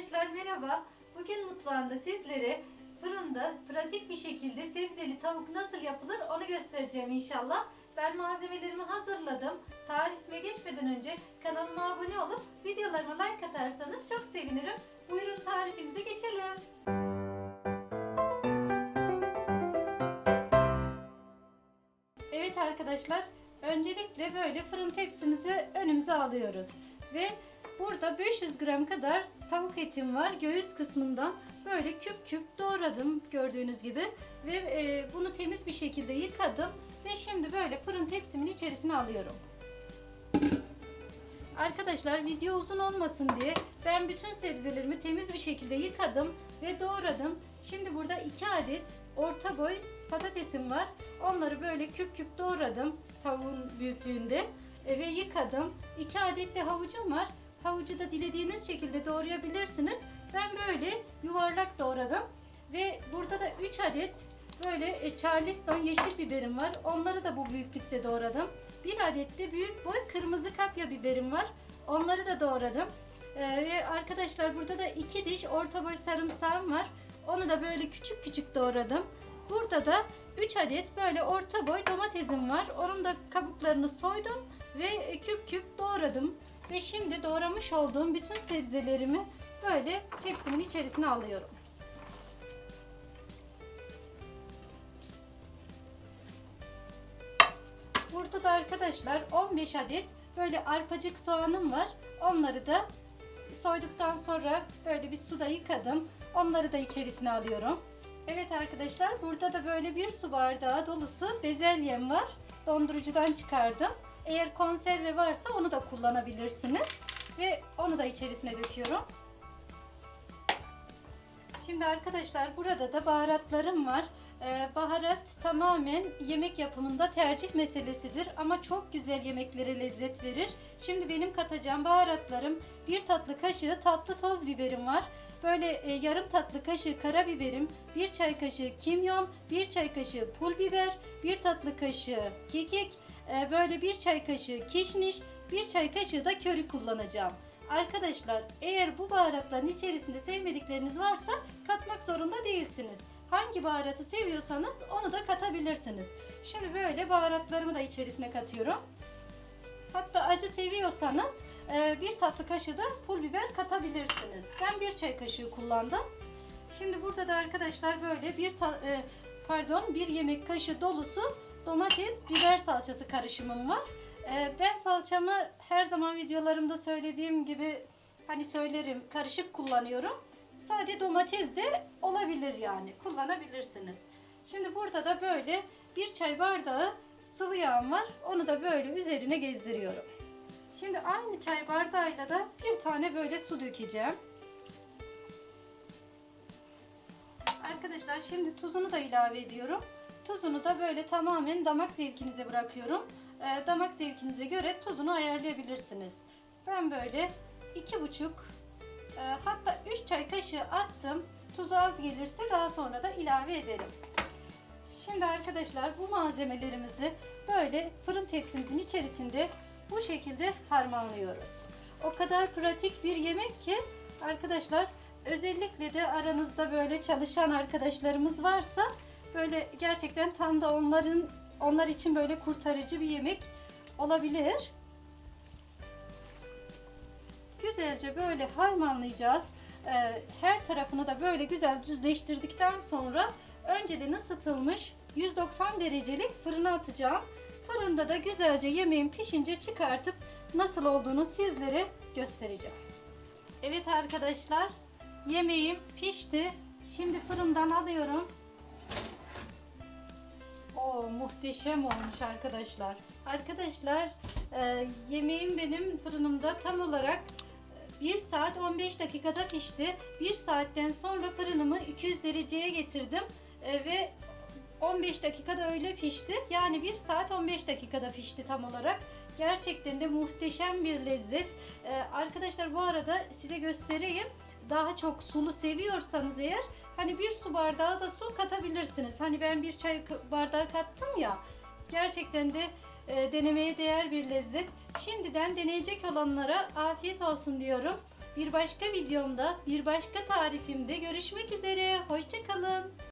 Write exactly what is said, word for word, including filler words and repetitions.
Arkadaşlar merhaba. Bugün mutfağımda sizlere fırında pratik bir şekilde sebzeli tavuk nasıl yapılır onu göstereceğim inşallah. Ben malzemelerimi hazırladım. Tarifime geçmeden önce kanalıma abone olup videolarıma like atarsanız çok sevinirim. Buyurun tarifimize geçelim. Evet arkadaşlar, öncelikle böyle fırın tepsimizi önümüze alıyoruz ve burada beş yüz gram kadar tavuk etim var. Göğüs kısmından böyle küp küp doğradım gördüğünüz gibi ve e, bunu temiz bir şekilde yıkadım ve şimdi böyle fırın tepsimin içerisine alıyorum. Arkadaşlar video uzun olmasın diye ben bütün sebzelerimi temiz bir şekilde yıkadım ve doğradım. Şimdi burada iki adet orta boy patatesim var. Onları böyle küp küp doğradım tavuğun büyüklüğünde e, ve yıkadım. iki adet de havucum var. Havucu da dilediğiniz şekilde doğrayabilirsiniz. Ben böyle yuvarlak doğradım. Ve burada da üç adet böyle Charleston yeşil biberim var. Onları da bu büyüklükte doğradım. bir adet de büyük boy kırmızı kapya biberim var. Onları da doğradım. Ee, ve arkadaşlar burada da iki diş orta boy sarımsağım var. Onu da böyle küçük küçük doğradım. Burada da üç adet böyle orta boy domatesim var. Onun da kabuklarını soydum ve küp küp doğradım. Ve şimdi doğramış olduğum bütün sebzelerimi böyle tepsimin içerisine alıyorum. Burada da arkadaşlar on beş adet böyle arpacık soğanım var. Onları da soyduktan sonra böyle bir suda yıkadım. Onları da içerisine alıyorum. Evet arkadaşlar, burada da böyle bir su bardağı dolusu bezelyem var. Dondurucudan çıkardım. Eğer konserve varsa onu da kullanabilirsiniz. Ve onu da içerisine döküyorum. Şimdi arkadaşlar burada da baharatlarım var. Ee, baharat tamamen yemek yapımında tercih meselesidir. Ama çok güzel yemeklere lezzet verir. Şimdi benim katacağım baharatlarım: bir tatlı kaşığı tatlı toz biberim var. Böyle e, yarım tatlı kaşığı karabiberim, bir çay kaşığı kimyon, bir çay kaşığı pul biber, bir tatlı kaşığı kekik, e, böyle bir çay kaşığı kişniş, bir çay kaşığı da köri kullanacağım. Arkadaşlar eğer bu baharatların içerisinde sevmedikleriniz varsa katmak zorunda değilsiniz. Hangi baharatı seviyorsanız onu da katabilirsiniz. Şimdi böyle baharatlarımı da içerisine katıyorum. Hatta acı seviyorsanız bir tatlı kaşığı da pul biber katabilirsiniz. Ben bir çay kaşığı kullandım. Şimdi burada da arkadaşlar böyle bir pardon bir yemek kaşığı dolusu domates biber salçası karışımım var. Ben salçamı her zaman videolarımda söylediğim gibi hani söylerim, karışık kullanıyorum. Sadece domates de olabilir, yani kullanabilirsiniz. Şimdi burada da böyle bir çay bardağı sıvı yağım var. Onu da böyle üzerine gezdiriyorum. Şimdi aynı çay bardağıyla da bir tane böyle su dökeceğim. Arkadaşlar şimdi tuzunu da ilave ediyorum. Tuzunu da böyle tamamen damak zevkinize bırakıyorum. E, damak zevkinize göre tuzunu ayarlayabilirsiniz. Ben böyle iki buçuk e, hatta üç çay kaşığı attım. Tuzu az gelirse daha sonra da ilave ederim. Şimdi arkadaşlar bu malzemelerimizi böyle fırın tepsimizin içerisinde bu şekilde harmanlıyoruz. O kadar pratik bir yemek ki arkadaşlar, özellikle de aranızda böyle çalışan arkadaşlarımız varsa böyle gerçekten tam da onların onlar için böyle kurtarıcı bir yemek olabilir. Güzelce böyle harmanlayacağız. Her tarafını da böyle güzel düzleştirdikten sonra önceden ısıtılmış yüz doksan derecelik fırına atacağım. Fırında da güzelce yemeğim pişince çıkartıp nasıl olduğunu sizlere göstereceğim. Evet arkadaşlar, yemeğim pişti. Şimdi fırından alıyorum. O muhteşem olmuş arkadaşlar. Arkadaşlar e, yemeğim benim fırınımda tam olarak bir saat on beş dakikada pişti. bir saatten sonra fırınımı iki yüz dereceye getirdim e, ve on beş dakikada öyle pişti. Yani bir saat on beş dakikada pişti tam olarak. Gerçekten de muhteşem bir lezzet. Ee, arkadaşlar bu arada size göstereyim. Daha çok sulu seviyorsanız eğer hani bir su bardağı da su katabilirsiniz. Hani ben bir çay bardağı kattım ya. Gerçekten de e, denemeye değer bir lezzet. Şimdiden deneyecek olanlara afiyet olsun diyorum. Bir Bir başka videomda, bir başka tarifimde görüşmek üzere. Hoşça kalın.